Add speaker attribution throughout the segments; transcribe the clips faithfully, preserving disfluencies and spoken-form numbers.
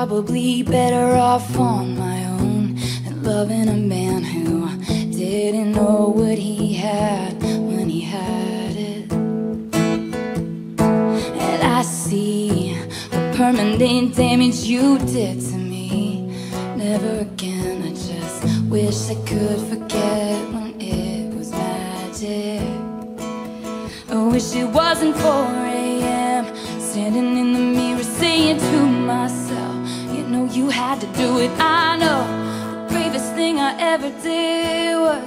Speaker 1: probably better off on my own than loving a man who didn't know what he had when he had it. And I see the permanent damage you did to me. Never again, I just wish I could forget when it was magic. I wish it wasn't four A M standing in the mirror saying to myself, you know you had to do it. I know the bravest thing I ever did was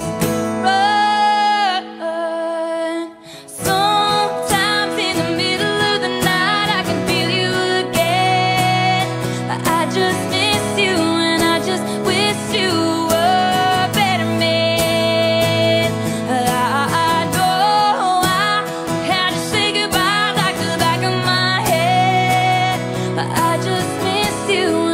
Speaker 1: run. Sometimes in the middle of the night I can feel you again. I just miss you and I just wish you were a better man. I, I know I had to say goodbye like the back of my head. I just miss you.